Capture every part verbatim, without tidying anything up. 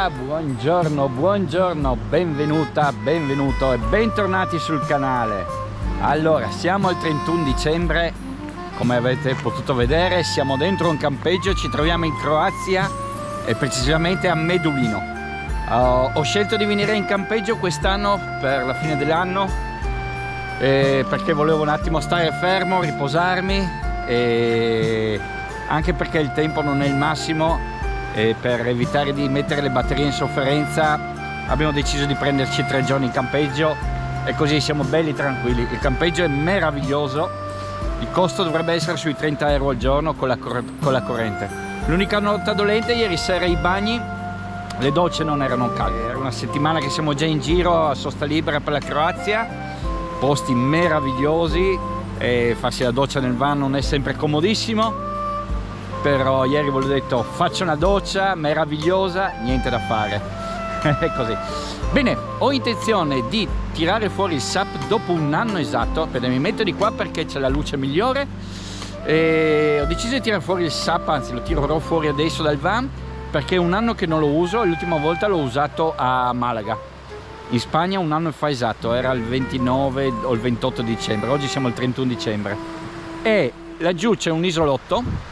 Aloha, buongiorno, buongiorno, benvenuta, benvenuto e bentornati sul canale. Allora, siamo al trentuno dicembre, come avete potuto vedere, siamo dentro un campeggio, ci troviamo in Croazia e precisamente a Medulino. Uh, ho scelto di venire in campeggio quest'anno per la fine dell'anno eh, perché volevo un attimo stare fermo, riposarmi e anche perché il tempo non è il massimo. E per evitare di mettere le batterie in sofferenza abbiamo deciso di prenderci tre giorni in campeggio e così siamo belli tranquilli. Il campeggio è meraviglioso, il costo dovrebbe essere sui trenta euro al giorno con la, con la corrente. L'unica nota dolente ieri sera i bagni, le docce non erano calde. Era una settimana che siamo già in giro a sosta libera per la Croazia, posti meravigliosi e farsi la doccia nel van non è sempre comodissimo. Però ieri ve l'ho detto, faccio una doccia meravigliosa, niente da fare. È così. Bene, ho intenzione di tirare fuori il S U P dopo un anno esatto, perché mi metto di qua perché c'è la luce migliore e ho deciso di tirare fuori il S U P, anzi lo tirerò fuori adesso dal van perché è un anno che non lo uso e l'ultima volta l'ho usato a Malaga in Spagna un anno fa esatto, era il ventinove o il ventotto dicembre, oggi siamo al trentuno dicembre e laggiù c'è un isolotto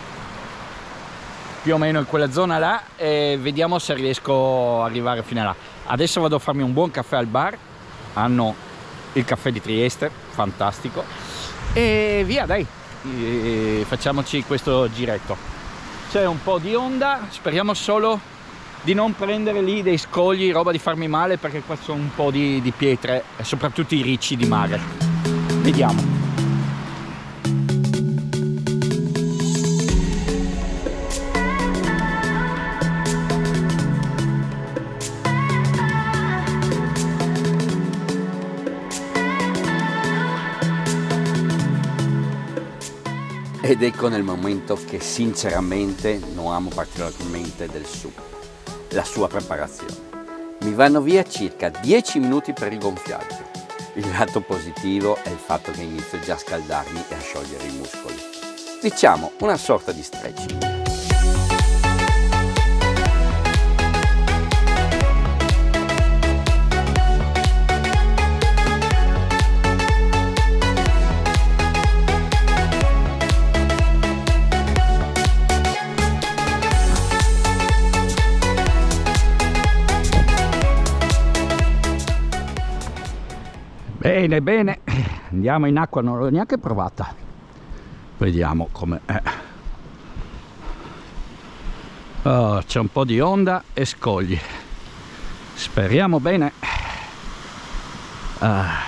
più o meno in quella zona là e vediamo se riesco ad arrivare fino a là. Adesso vado a farmi un buon caffè al bar, hanno il caffè di Trieste, fantastico, e via dai, e facciamoci questo giretto. C'è un po' di onda, speriamo solo di non prendere lì dei scogli, roba di farmi male perché qua sono un po' di, di pietre e soprattutto i ricci di mare. Vediamo. Ed ecco nel momento che sinceramente non amo particolarmente del S U P, la sua preparazione. Mi vanno via circa dieci minuti per rigonfiarlo. Il lato positivo è il fatto che inizio già a scaldarmi e a sciogliere i muscoli. Diciamo una sorta di stretching. Bene, bene, andiamo in acqua, non l'ho neanche provata. Vediamo come è. Oh, c'è un po' di onda e scogli. Speriamo bene. Ah.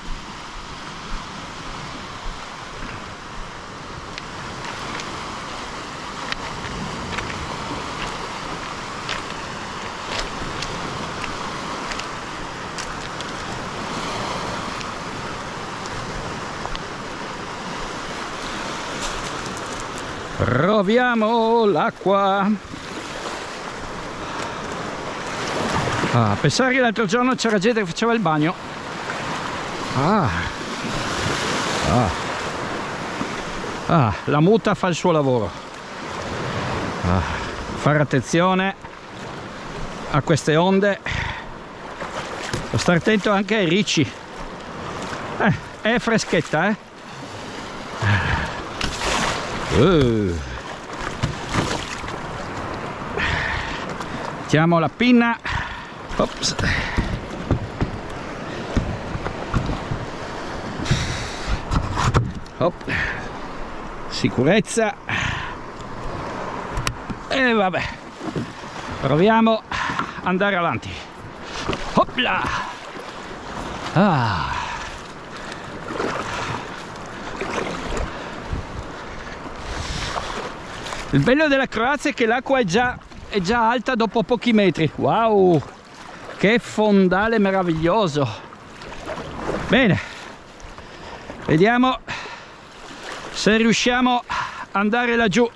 Proviamo l'acqua. Ah, pensare che l'altro giorno c'era gente che faceva il bagno. Ah. Ah. Ah, la muta fa il suo lavoro. Ah, fare attenzione a queste onde. Devo stare attento anche ai ricci. Eh, è freschetta, eh. Uh. Mettiamo la pinna. Ops. Hop. Sicurezza. E vabbè, proviamo ad andare avanti. Hopla. Ah. Il bello della Croazia è che l'acqua è già, è già alta dopo pochi metri. Wow, che fondale meraviglioso. Bene, vediamo se riusciamo ad andare laggiù.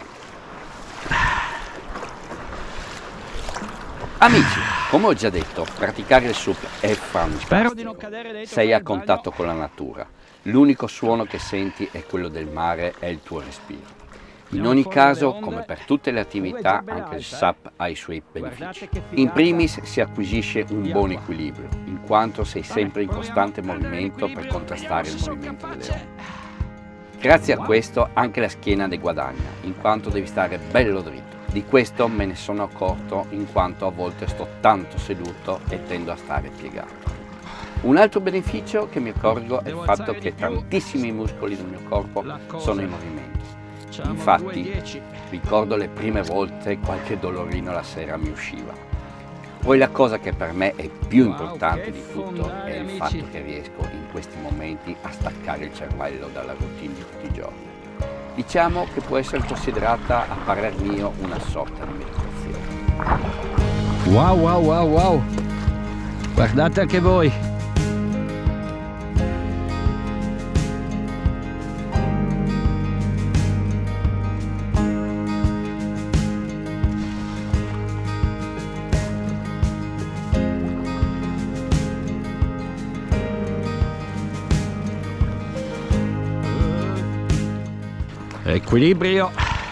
Amici, come ho già detto, praticare il S U P è fantastico. Spero di non cadere dentro. Sei a contatto con la natura. L'unico suono che senti è quello del mare e il tuo respiro. In ogni caso, come per tutte le attività, anche il S U P ha i suoi benefici. In primis si acquisisce un buon equilibrio, in quanto sei sempre in costante movimento per contrastare il movimento delle onde. Grazie a questo anche la schiena ne guadagna, in quanto devi stare bello dritto. Di questo me ne sono accorto in quanto a volte sto tanto seduto e tendo a stare piegato. Un altro beneficio che mi accorgo è il fatto che tantissimi muscoli del mio corpo sono in movimento. Infatti ricordo le prime volte qualche dolorino la sera mi usciva. Poi la cosa che per me è più importante di tutto è il fatto che riesco in questi momenti a staccare il cervello dalla routine di tutti i giorni. Diciamo che può essere considerata a parer mio una sorta di meditazione. Wow wow wow wow, guardate anche voi. Equilibrio.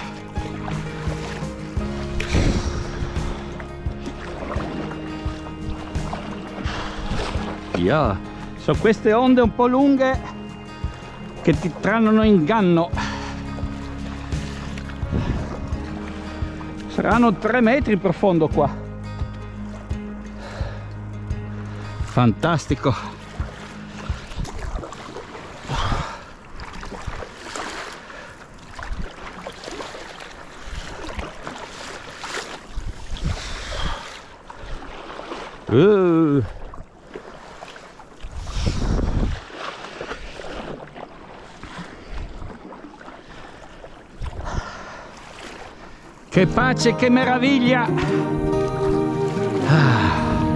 Yeah. Sono queste onde un po' lunghe che ti trarranno in inganno. Saranno tre metri profondo qua. Fantastico. Uh. Che pace, che meraviglia! Ah.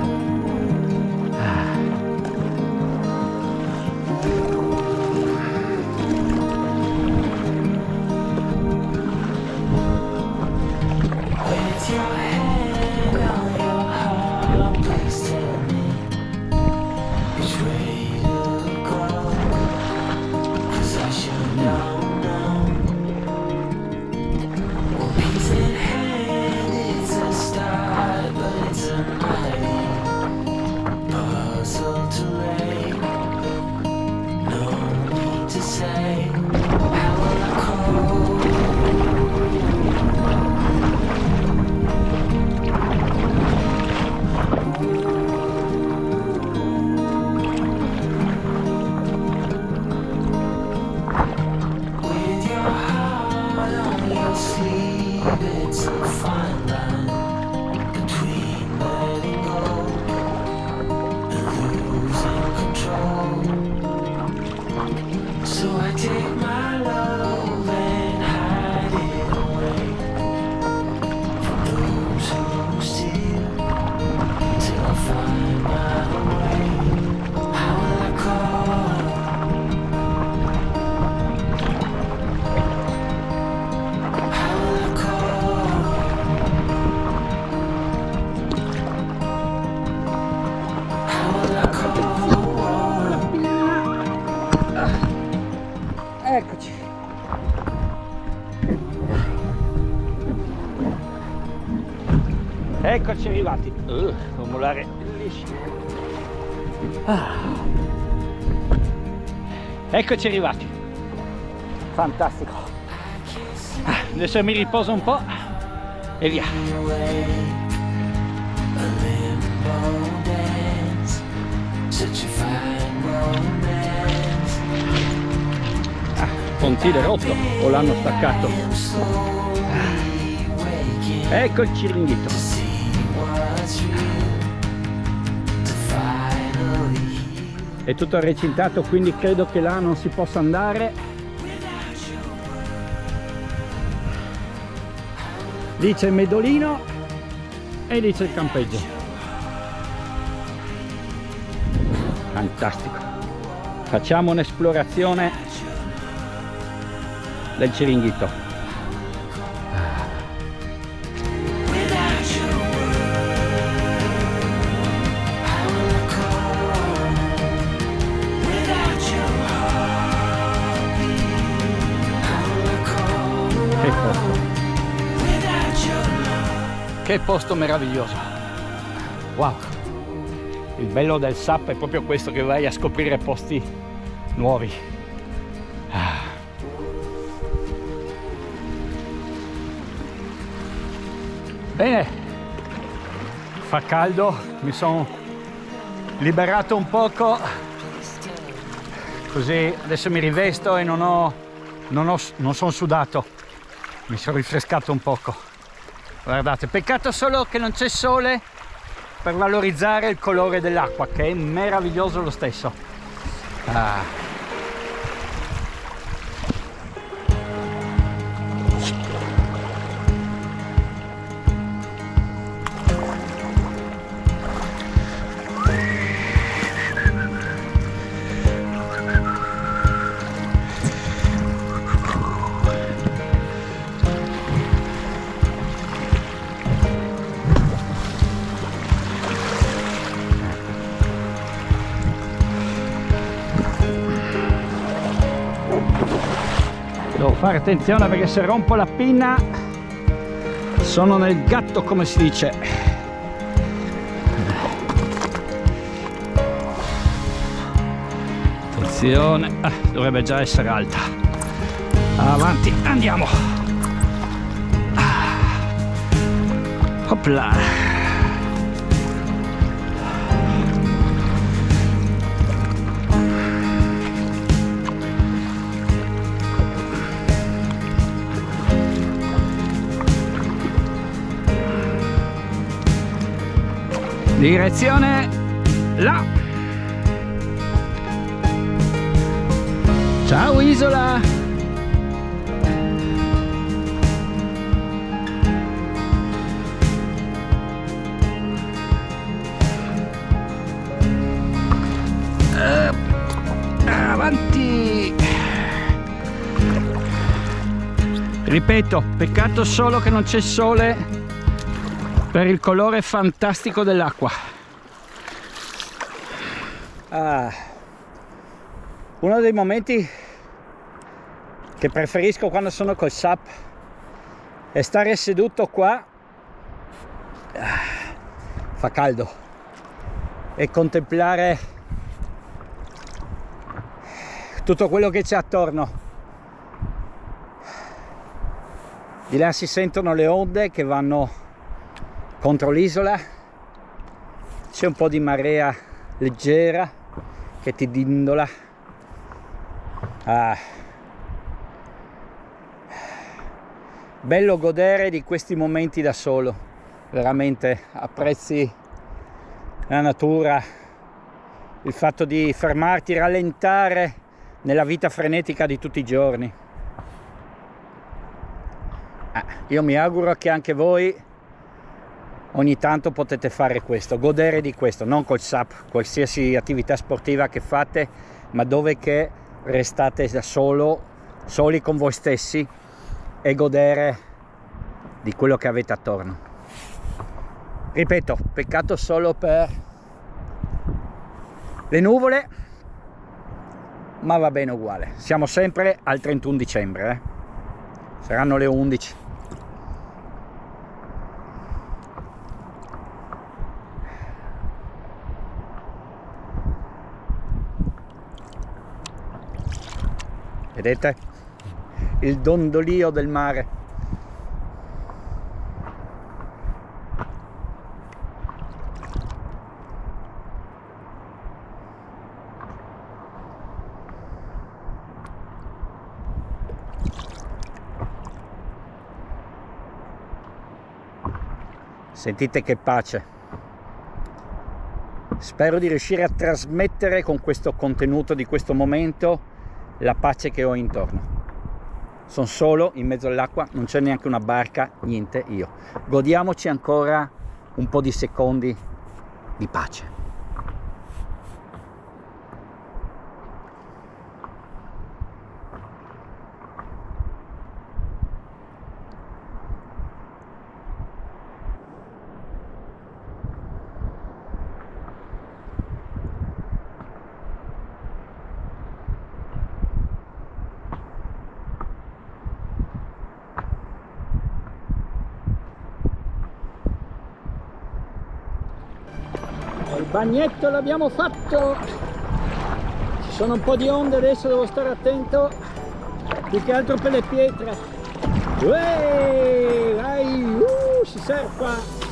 Eccoci. Eccoci arrivati. Uh, formulare lisci. Ah. Eccoci arrivati. Fantastico. Ah, adesso mi riposo un po' e via. Pontile rotto o l'hanno staccato. Ecco il ciringhito. È tutto recintato, quindi credo che là non si possa andare. Lì c'è il medolino e lì c'è il campeggio. Fantastico. Facciamo un'esplorazione del ciringhito. Che Che posto meraviglioso. Wow. Il bello del S U P è proprio questo, che vai a scoprire posti nuovi. Ah. Bene, fa caldo, mi sono liberato un poco, così adesso mi rivesto e non ho, non ho, non sono sudato, mi sono rinfrescato un poco. Guardate, peccato solo che non c'è sole per valorizzare il colore dell'acqua, che è meraviglioso lo stesso. Ah. Devo fare attenzione perché se rompo la pinna sono nel gatto, come si dice. Attenzione, ah, dovrebbe già essere alta. Avanti, andiamo. Ah. Hopla. Direzione là. Ciao isola. Uh, avanti. Ripeto, peccato solo che non c'è sole per il colore fantastico dell'acqua. Ah, uno dei momenti che preferisco quando sono col S U P è stare seduto qua, ah, fa caldo, e contemplare tutto quello che c'è attorno. Di là si sentono le onde che vanno contro l'isola, c'è un po' di marea leggera che ti dindola. Ah. Bello godere di questi momenti da solo, veramente apprezzi la natura, il fatto di fermarti, rallentare nella vita frenetica di tutti i giorni. Ah, io mi auguro che anche voi ogni tanto potete fare questo, godere di questo, non col S U P, qualsiasi attività sportiva che fate, ma dove che restate da solo, soli con voi stessi, e godere di quello che avete attorno. Ripeto, peccato solo per le nuvole, ma va bene uguale. Siamo sempre al trentuno dicembre, eh? Saranno le undici. Vedete? Il dondolio del mare. Sentite che pace. Spero di riuscire a trasmettere con questo contenuto di questo momento la pace che ho intorno. Sono solo in mezzo all'acqua, non c'è neanche una barca, niente, io. Godiamoci ancora un po' di secondi di pace. bagnetto l'abbiamo fatto. Ci sono un po' di onde adesso, devo stare attento, più che altro per le pietre. Uè, vai, uh, si surfa.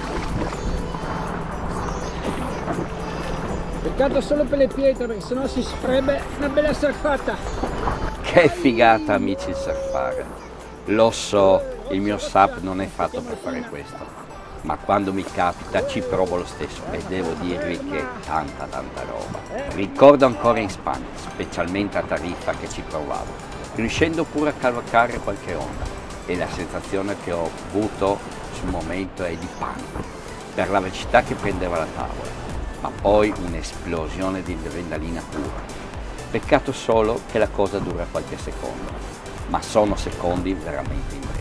Peccato solo per le pietre, perché sennò si farebbe una bella surfata. Che figata, amici, il surfare. Lo so, il mio S U P non è fatto per fare questo, ma quando mi capita ci provo lo stesso e devo dirvi che è tanta tanta roba. Ricordo ancora in Spagna, specialmente a Tarifa, che ci provavo, riuscendo pure a cavalcare qualche onda, e la sensazione che ho avuto sul momento è di panico per la velocità che prendeva la tavola, ma poi un'esplosione di adrenalina pura. Peccato solo che la cosa dura qualche secondo, ma sono secondi veramente intensi.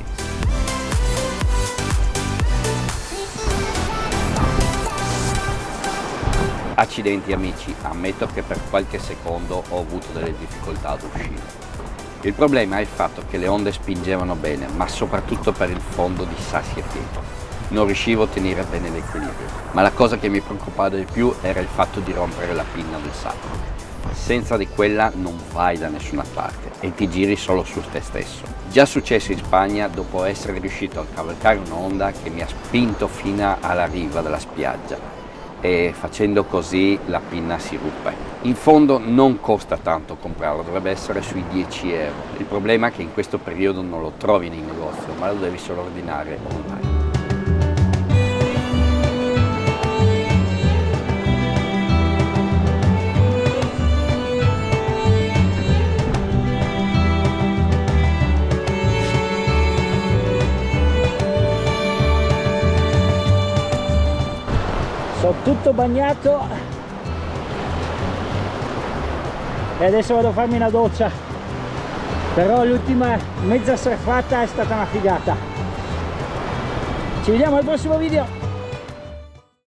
Accidenti amici, ammetto che per qualche secondo ho avuto delle difficoltà ad uscire. Il problema è il fatto che le onde spingevano bene, ma soprattutto per il fondo di sassi e pietre. Non riuscivo a tenere bene l'equilibrio, ma la cosa che mi preoccupava di più era il fatto di rompere la pinna del sacco. Senza di quella non vai da nessuna parte e ti giri solo su te stesso. Già successo in Spagna, dopo essere riuscito a cavalcare un'onda che mi ha spinto fino alla riva della spiaggia, e facendo così la pinna si ruppe. In fondo non costa tanto comprarlo, dovrebbe essere sui dieci euro. Il problema è che in questo periodo non lo trovi nei negozi, ma lo devi solo ordinare online. Sono tutto bagnato e adesso vado a farmi una doccia, però l'ultima mezza surfata è stata una figata. Ci vediamo al prossimo video.